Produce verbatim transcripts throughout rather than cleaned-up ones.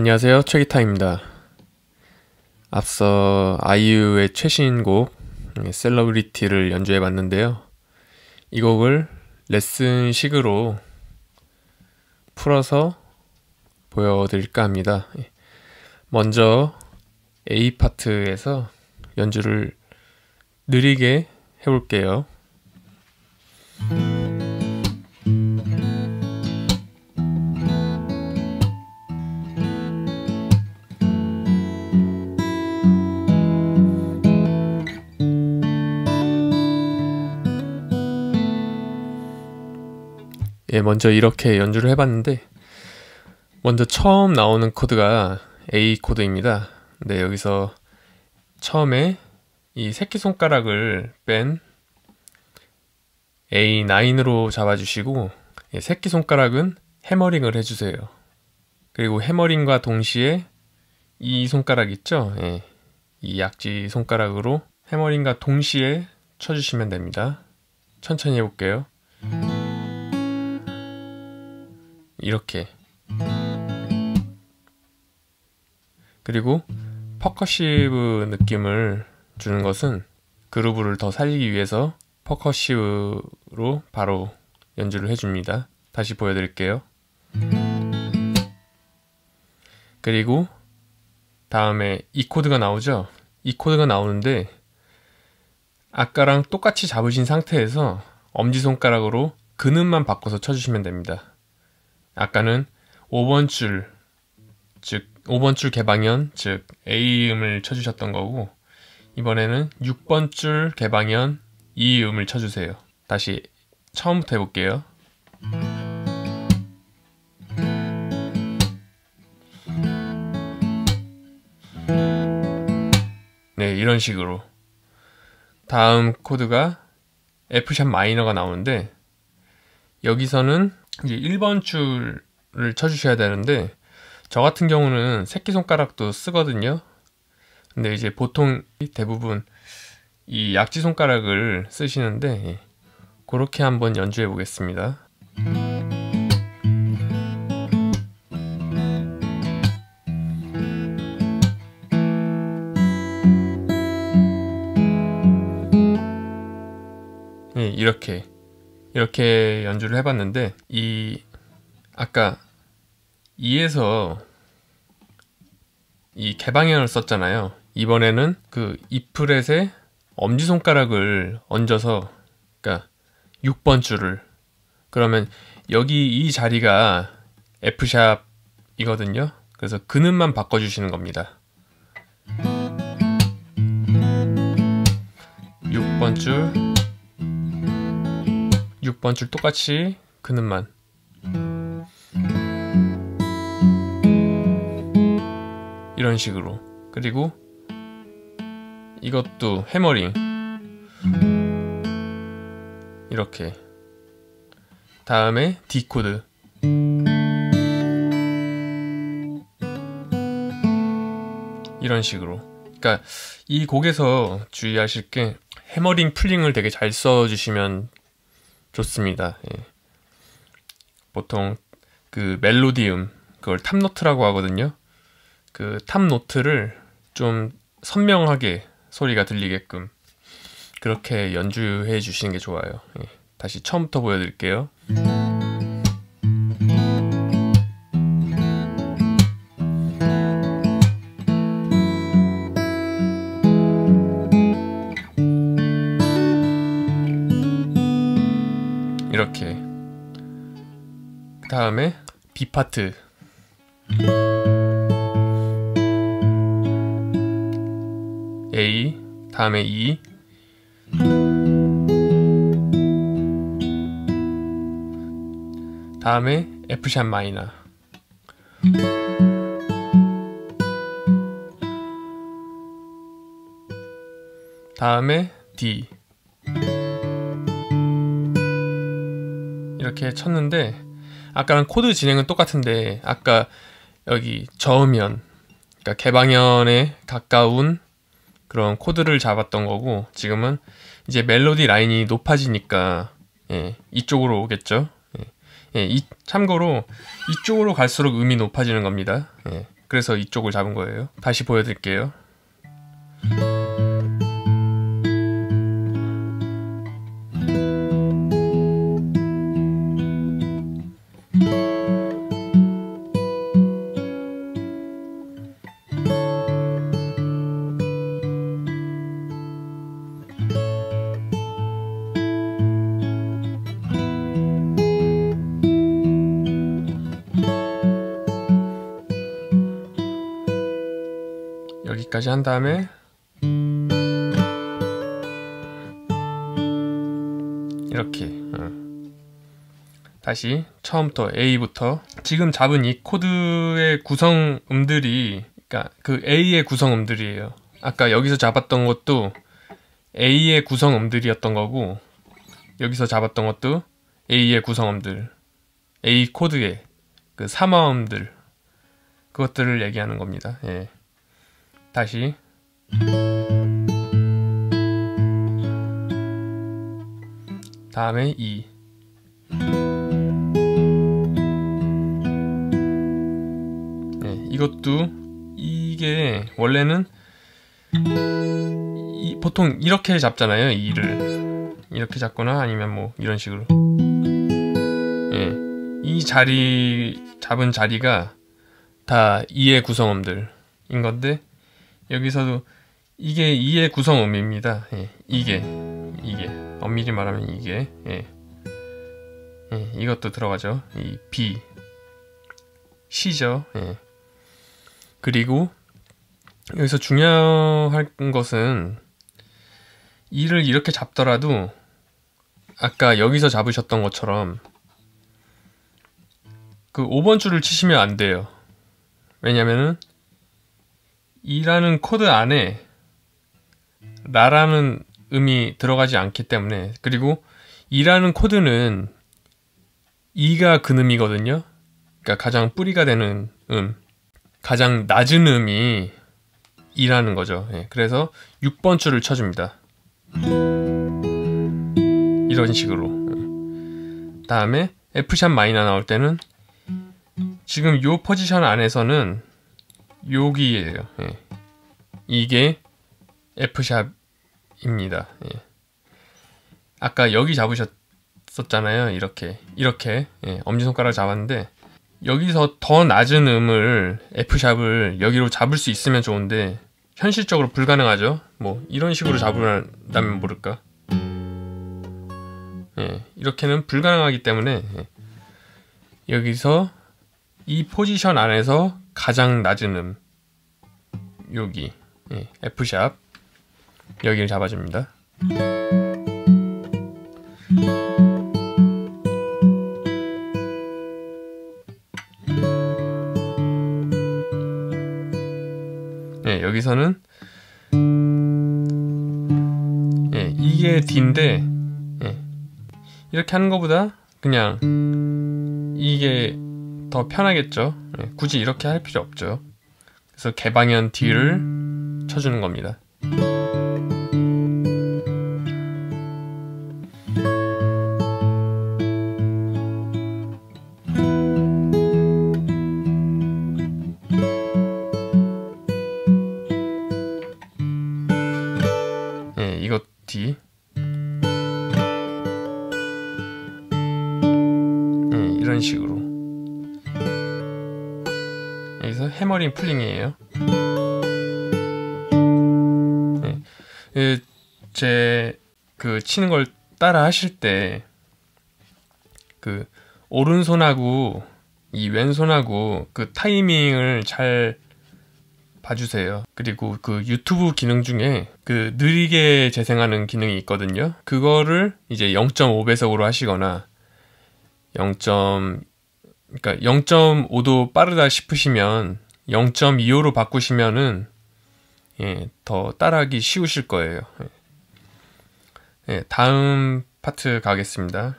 안녕하세요, 최기타입니다. 앞서 아이유의 최신곡 셀러브리티를 연주해 봤는데요. 이 곡을 레슨식으로 풀어서 보여드릴까 합니다. 먼저 A 파트에서 연주를 느리게 해볼게요. 예, 먼저 이렇게 연주를 해봤는데 먼저 처음 나오는 코드가 A 코드입니다. 근데 여기서 처음에 이 새끼손가락을 뺀 에이 나인으로 잡아주시고, 예, 새끼손가락은 해머링을 해주세요. 그리고 해머링과 동시에 이 손가락 있죠? 예, 이 약지 손가락으로 해머링과 동시에 쳐주시면 됩니다. 천천히 해볼게요. 이렇게. 그리고 퍼커시브 느낌을 주는 것은 그루브를 더 살리기 위해서 퍼커시브로 바로 연주를 해줍니다. 다시 보여드릴게요. 그리고 다음에 이 코드가 나오죠? 이 코드가 나오는데 아까랑 똑같이 잡으신 상태에서 엄지손가락으로 근음만 바꿔서 쳐주시면 됩니다. 아까는 오 번 줄, 즉 오 번 줄 개방현, 즉 A 음을 쳐주셨던 거고, 이번에는 육 번 줄 개방현 E 음을 쳐주세요. 다시 처음부터 해볼게요. 네, 이런 식으로. 다음 코드가 F샵 마이너가 나오는데 여기서는 이제 일 번 줄을 쳐주셔야 되는데 저 같은 경우는 새끼손가락도 쓰거든요. 근데 이제 보통 대부분 이 약지손가락을 쓰시는데 그렇게 한번 연주해 보겠습니다. 네, 이렇게 이렇게 연주를 해봤는데 이 아까 이에서 이 개방현을 썼잖아요. 이번에는 그 이 프렛에 엄지손가락을 얹어서, 그러니까 육 번 줄을, 그러면 여기 이 자리가 F샵이거든요. 그래서 근음만 바꿔주시는 겁니다. 육 번 줄, 육 번 줄 똑같이 근음만. 이런 식으로. 그리고 이것도 해머링. 이렇게. 다음에 D 코드. 이런 식으로. 그러니까 이 곡에서 주의하실 게 해머링 풀링을 되게 잘 써주시면 좋습니다. 예. 보통 그 멜로디음, 그걸 탑노트라고 하거든요. 그 탑노트를 좀 선명하게 소리가 들리게끔 그렇게 연주해 주시는 게 좋아요. 예. 다시 처음부터 보여드릴게요. 이렇게. 그 다음에 B 파트. A, 다음에 E, 다음에 F샵 마이너, 다음에 D. 이렇게 쳤는데 아까랑 코드 진행은 똑같은데 아까 여기 저음현, 그러니까 개방현에 가까운 그런 코드를 잡았던 거고, 지금은 이제 멜로디 라인이 높아지니까 예, 이쪽으로 오겠죠. 예, 예, 이, 참고로 이쪽으로 갈수록 음이 높아지는 겁니다. 예, 그래서 이쪽을 잡은 거예요. 다시 보여드릴게요. 여기까지 한 다음에 이렇게 어. 다시 처음부터 A부터 지금 잡은 이 코드의 구성음들이 그러니까 그 A의 구성음들이에요. 아까 여기서 잡았던 것도 A의 구성음들이었던 거고 여기서 잡았던 것도 A의 구성음들, A 코드의 그 삼화음들, 그것들을 얘기하는 겁니다. 예. 다시 다음에 E. 네, 이것도 이게 원래는 이, 보통 이렇게 잡잖아요. E를 이렇게 잡거나 아니면 뭐 이런 식으로. 예, 이 자리 잡은 자리가 다 E의 구성음들인 건데 여기서도 이게 E의 구성음입니다. 예, 이게 이게 엄밀히 말하면 이게 예. 예, 이것도 들어가죠. 이 B, C죠. 예. 그리고 여기서 중요한 것은 E를 이렇게 잡더라도 아까 여기서 잡으셨던 것처럼 그 오 번 줄을 치시면 안 돼요. 왜냐면은 E라는 코드 안에 라라는 음이 들어가지 않기 때문에, 그리고 E라는 코드는 E가 근음이거든요. 그러니까 가장 뿌리가 되는 음, 가장 낮은 음이 E라는 거죠. 예, 그래서 육 번 줄을 쳐줍니다. 이런 식으로. 다음에 F샵 마이너 나올 때는 지금 요 포지션 안에서는 여기에요. 예. 이게 F샵입니다. 예. 아까 여기 잡으셨었잖아요. 이렇게 이렇게 예, 엄지손가락 잡았는데 여기서 더 낮은 음을 F샵을 여기로 잡을 수 있으면 좋은데 현실적으로 불가능하죠. 뭐 이런 식으로 잡으려면 모를까. 예, 이렇게는 불가능하기 때문에 예. 여기서 이 포지션 안에서 가장 낮은 음 여기 예, F샵 여기를 잡아줍니다. 예, 여기서는 예, 이게 D인데 예, 이렇게 하는 것보다 그냥 이게 더 편하겠죠. 예, 굳이 이렇게 할 필요 없죠. 그래서 개방현 D를 쳐주는 겁니다. 예, 이것 D. 예, 이런 식으로. 여기서 해머링 풀링이에요. 네. 그 제 그 치는 걸 따라 하실 때 그 오른손하고 이 왼손하고 그 타이밍을 잘 봐주세요. 그리고 그 유튜브 기능 중에 그 느리게 재생하는 기능이 있거든요. 그거를 이제 영 점 오 배속으로 하시거나 영. 그러니까 영 점 오도 빠르다 싶으시면 영 점 이오로 바꾸시면은 예, 더 따라하기 쉬우실 거예요. 예, 다음 파트 가겠습니다.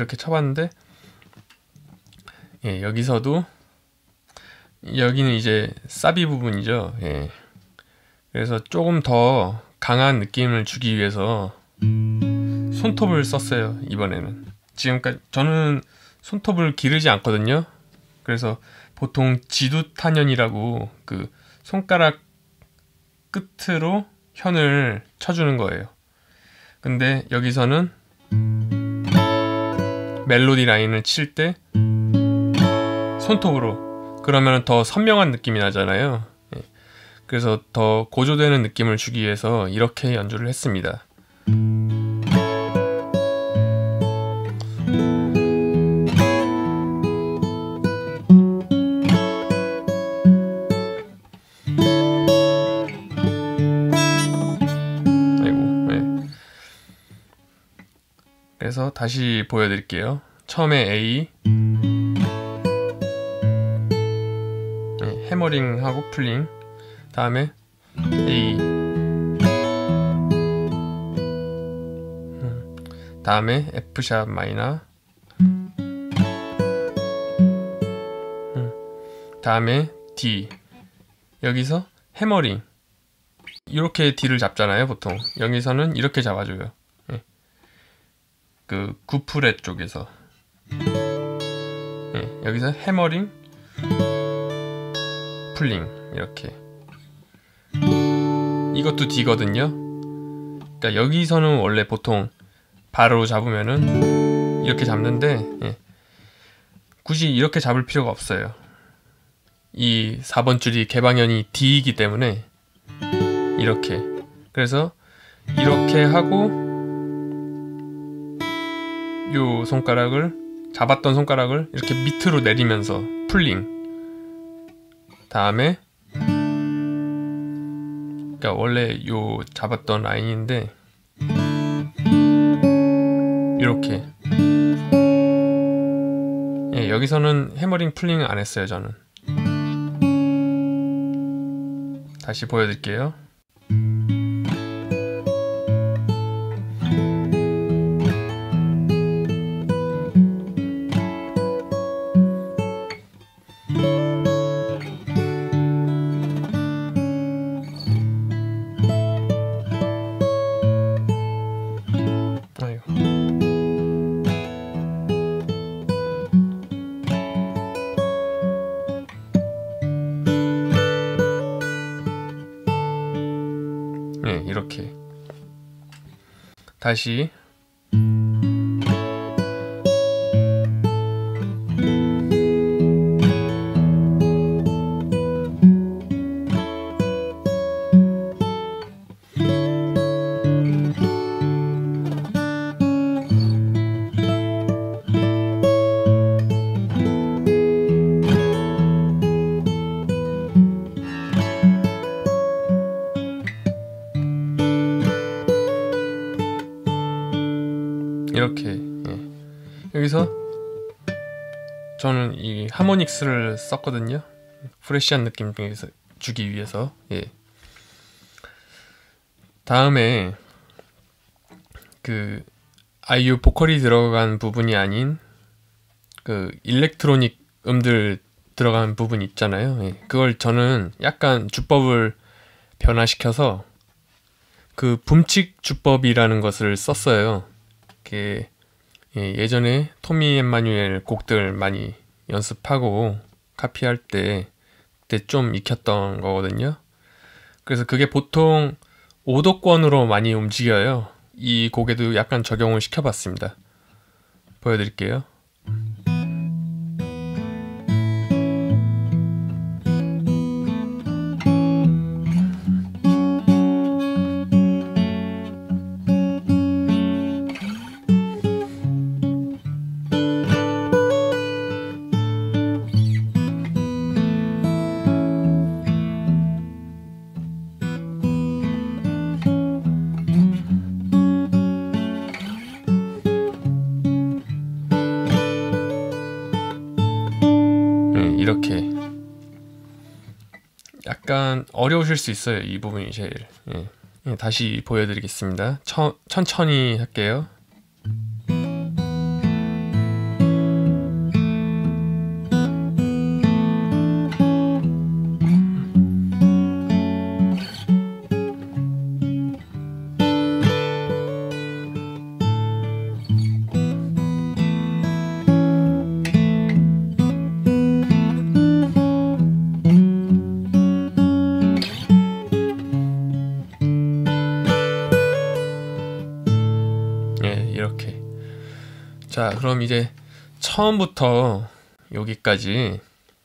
이렇게 쳐봤는데, 예, 여기서도 여기는 이제 사비 부분이죠. 예. 그래서 조금 더 강한 느낌을 주기 위해서 손톱을 썼어요. 이번에는. 지금까지 저는 손톱을 기르지 않거든요. 그래서 보통 지두탄연이라고 그 손가락 끝으로 현을 쳐주는 거예요. 근데 여기서는 멜로디 라인을 칠 때 손톱으로, 그러면 더 선명한 느낌이 나잖아요. 그래서 더 고조되는 느낌을 주기 위해서 이렇게 연주를 했습니다. 아이고, 네. 그래서 다시 보여드릴게요. 처음에 A, 네, 해머링하고 풀링, 다음에 A, 음, 다음에 F샵 마이너, 음, 다음에 D. 여기서 해머링, 이렇게 D를 잡잖아요 보통. 여기서는 이렇게 잡아줘요. 예. 그 구 프렛 쪽에서, 예. 여기서 해머링, 풀링, 이렇게. 이것도 D거든요. 그러니까 여기서는 원래 보통 바로 잡으면은 이렇게 잡는데, 예, 굳이 이렇게 잡을 필요가 없어요. 이 사 번 줄이 개방현이 D이기 때문에 이렇게. 그래서 이렇게 하고 요 손가락을, 잡았던 손가락을 이렇게 밑으로 내리면서 풀링, 다음에, 그러니까 원래 요 잡았던 라인인데 이렇게. 예, 여기서는 해머링 풀링 안 했어요 저는. 다시 보여드릴게요. 네, 이렇게. 다시 이렇게. 예. 여기서 저는 이 하모닉스를 썼거든요. 프레시한 느낌 중에서 주기 위해서. 예. 다음에 그 아이유 보컬이 들어간 부분이 아닌 그 일렉트로닉 음들 들어간 부분 있잖아요. 예. 그걸 저는 약간 주법을 변화시켜서 그 붐칙 주법이라는 것을 썼어요. 그 예, 예전에 토미 엠마뉴엘 곡들 많이 연습하고 카피할 때 그때 좀 익혔던 거거든요. 그래서 그게 보통 오도권으로 많이 움직여요. 이 곡에도 약간 적용을 시켜봤습니다. 보여드릴게요. 이렇게. 약간 어려우실 수 있어요. 이 부분이 제일. 예. 예, 다시 보여드리겠습니다. 처, 천천히 할게요. 자, 그럼 이제 처음부터 여기까지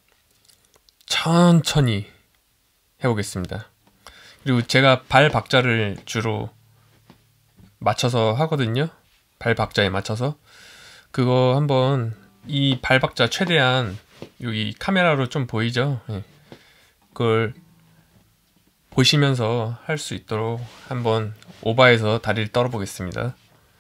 천천히 해보겠습니다. 그리고 제가 발 박자를 주로 맞춰서 하거든요. 발 박자에 맞춰서. 그거 한번 이 발 박자 최대한 여기 카메라로 좀 보이죠? 예. 그걸 보시면서 할 수 있도록 한번 오바해서 다리를 떨어 보겠습니다.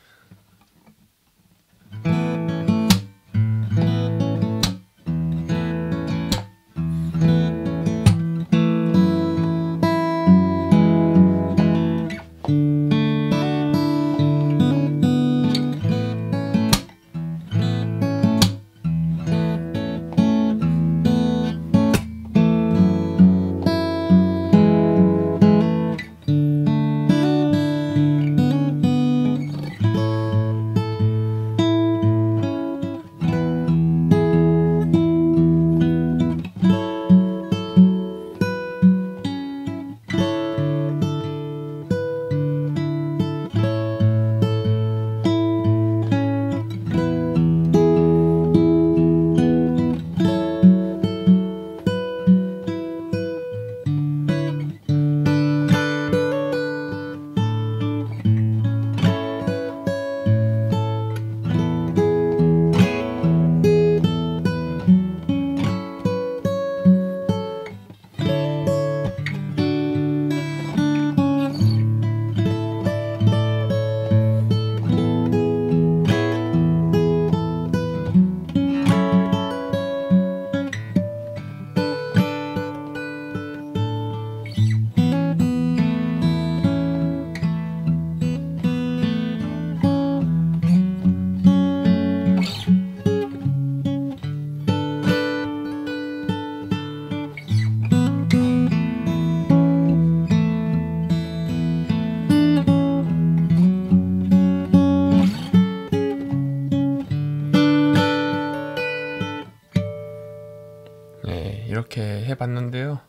네, 이렇게 해봤는데요.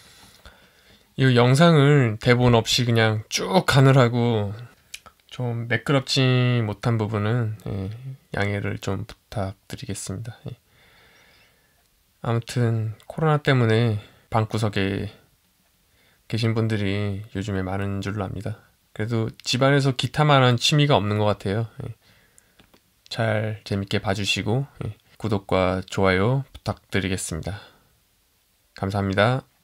이 영상을 대본 없이 그냥 쭉 가느라고 좀 매끄럽지 못한 부분은 예, 양해를 좀 부탁드리겠습니다. 예. 아무튼 코로나 때문에 방구석에 계신 분들이 요즘에 많은 줄로 압니다. 그래도 집안에서 기타만한 취미가 없는 것 같아요. 예. 잘 재밌게 봐주시고 예. 구독과 좋아요 부탁드리겠습니다. 감사합니다.